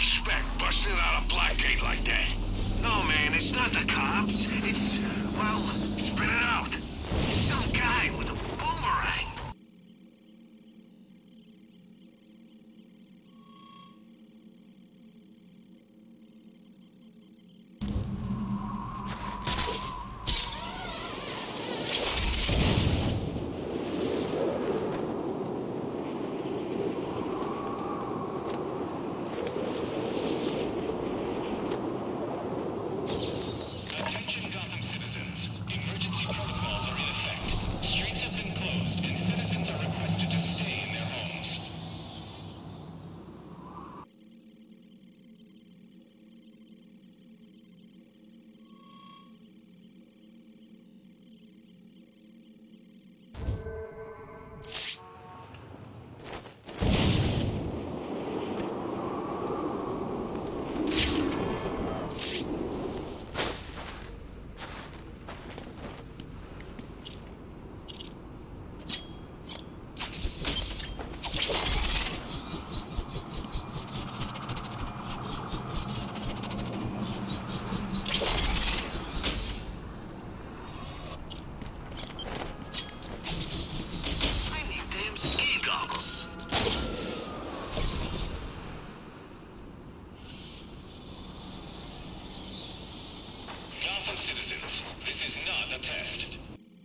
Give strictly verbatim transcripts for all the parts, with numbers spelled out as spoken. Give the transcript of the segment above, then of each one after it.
expect busting out a black gate like that? No, man, it's not the cops. It's, well, spit it out. It's some guy with a boomerang. Citizens, this is not a test.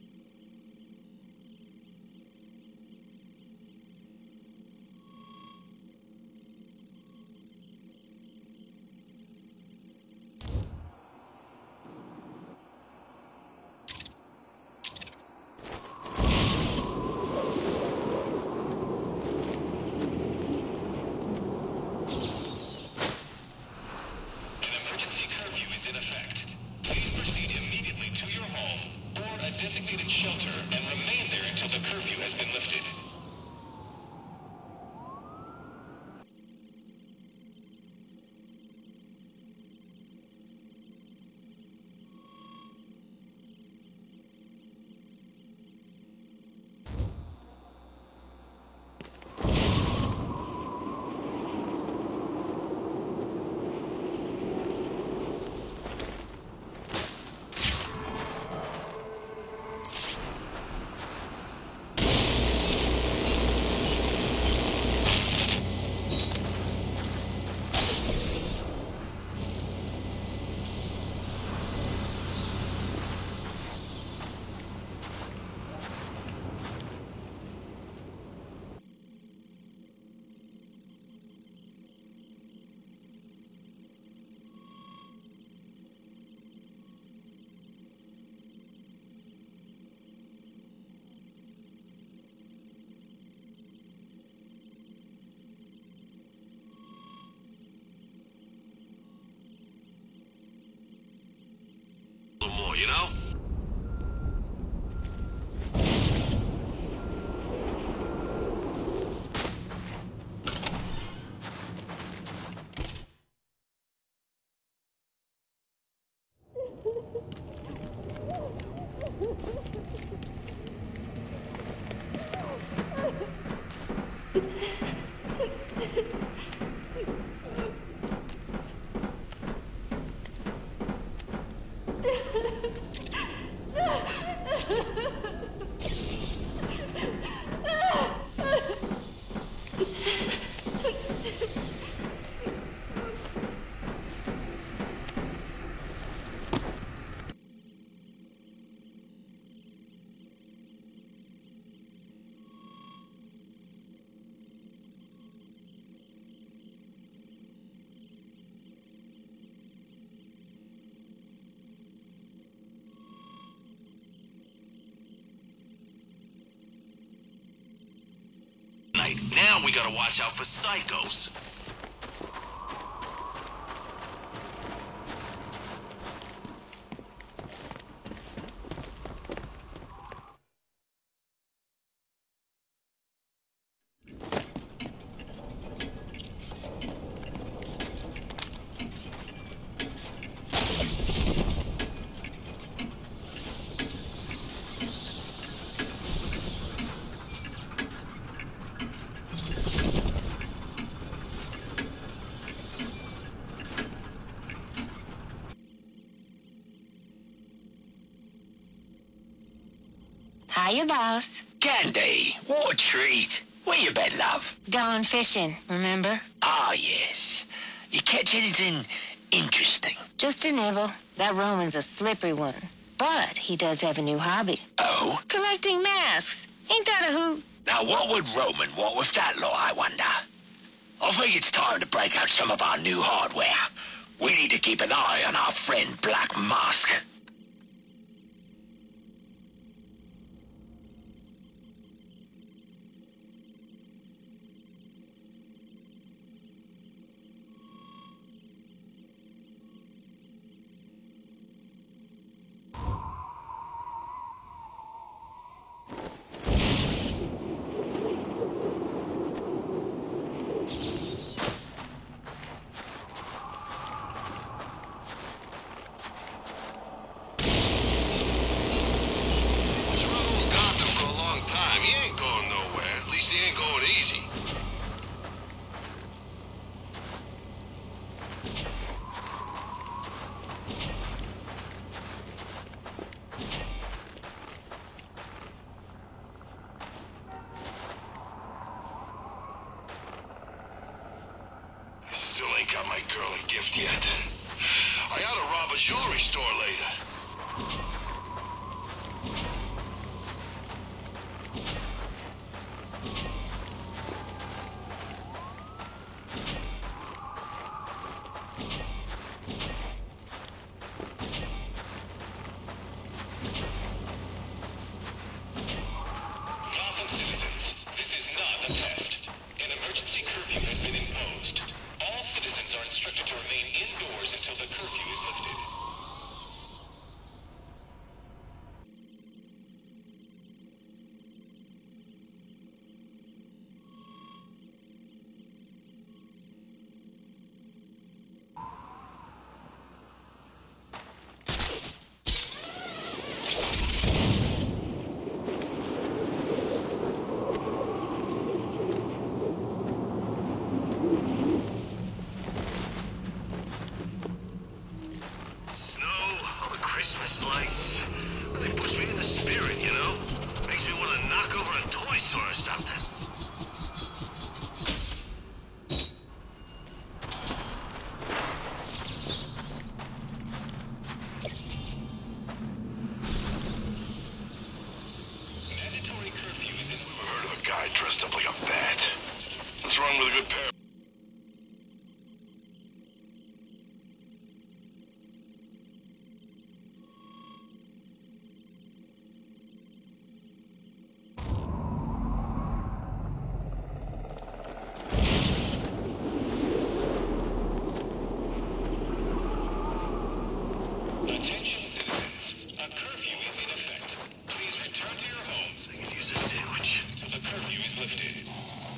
Designated shelter and remain there until the curfew has been lifted. A little more, you know? Now we gotta watch out for psychos. Hiya, boss. Candy, what a treat. Where you been, love? Going fishing, remember? Ah, yes. You catch anything interesting? Just a nibble. That Roman's a slippery one. But he does have a new hobby. Oh? Collecting masks. Ain't that a hoot? Now, what would Roman want with that lot, I wonder? I think it's time to break out some of our new hardware. We need to keep an eye on our friend Black Mask. Still ain't got my girl a gift yet. I ought to rob a jewelry store later. Gotham citizens, this is not a test. An emergency curfew has been imposed. All citizens are instructed to remain indoors until the curfew is lifted. Christmas lights. They push me in the spirit, you know? Makes me want to knock over a toy store or something. Mandatory curfew is in... Never heard of a guy dressed up like a bat. What's wrong with a good pair? Attention citizens, a curfew is in effect. Please return to your homes I can use a sandwich. until the curfew is lifted.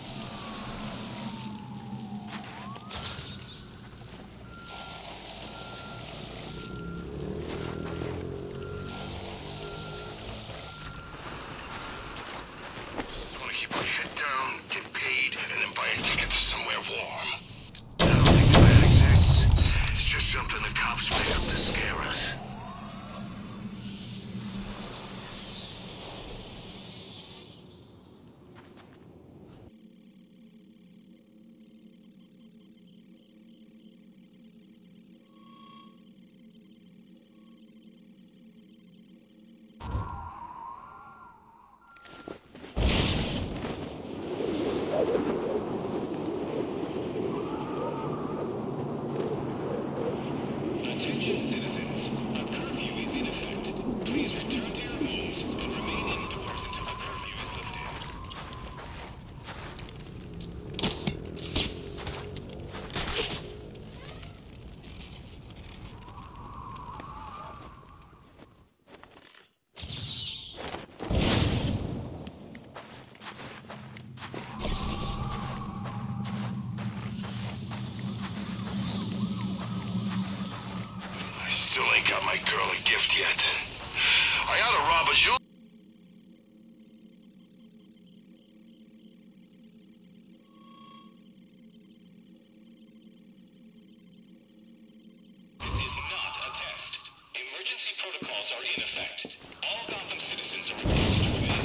I want to keep my head down, get paid, and then buy a ticket to somewhere warm. I don't think the bad exists. It's just something the cops made up to scare us. Attention citizens, a curfew is in effect. Please return to your homes and remain indoors until the curfew is lifted. I still ain't got my girl a gift yet. I ought to rob a jewelry. This is not a test. Emergency protocols are in effect. All Gotham citizens are requested to remain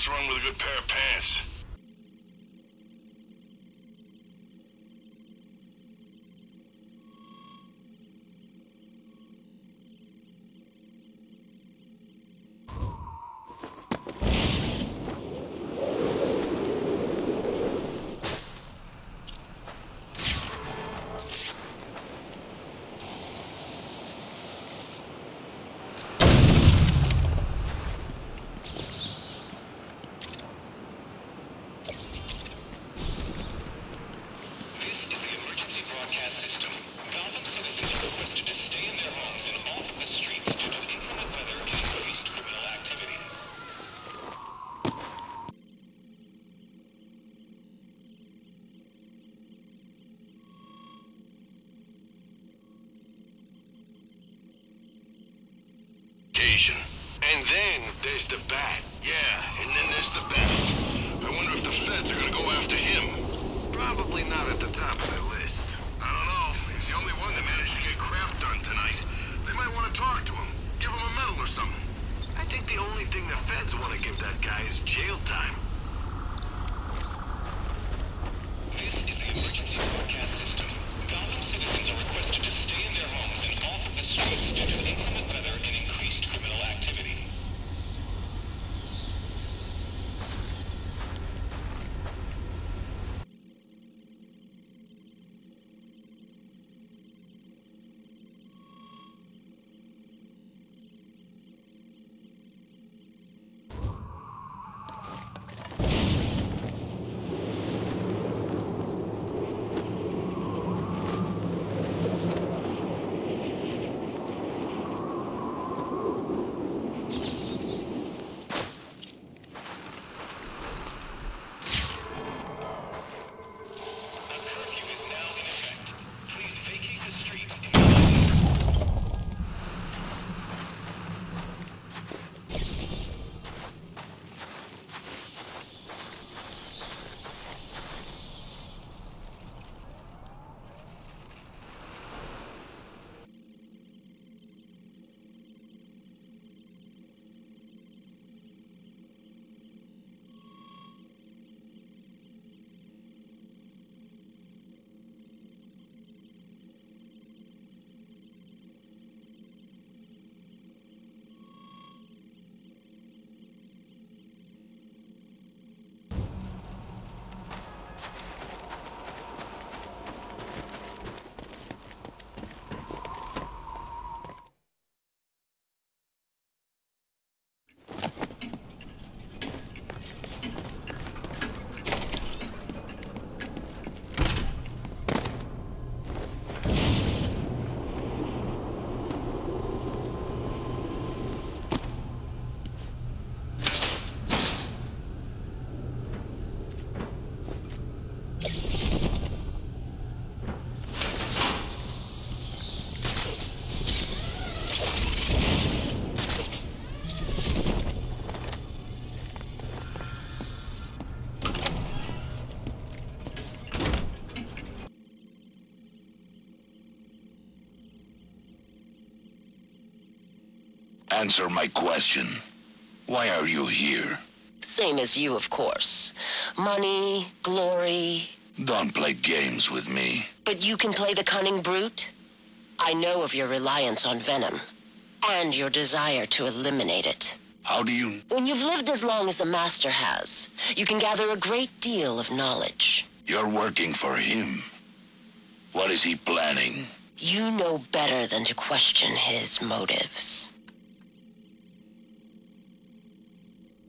What's wrong with a good pair of pants? And then there's the bat. Yeah, and then there's the bat. I wonder if the feds are gonna go after him. Probably not at the top of the list. I don't know. He's the only one that managed to get crap done tonight. They might want to talk to him. Give him a medal or something. I think the only thing the feds want to give that guy is jail time. This is the emergency broadcast system. Gotham citizens are requested to stay in their homes and off of the streets due to inclement weather and increased criminal activity. Answer my question. Why are you here? Same as you, of course. Money, glory. Don't play games with me. But you can play the cunning brute? I know of your reliance on Venom, and your desire to eliminate it. How do you... When you've lived as long as the Master has, you can gather a great deal of knowledge. You're working for him. What is he planning? You know better than to question his motives.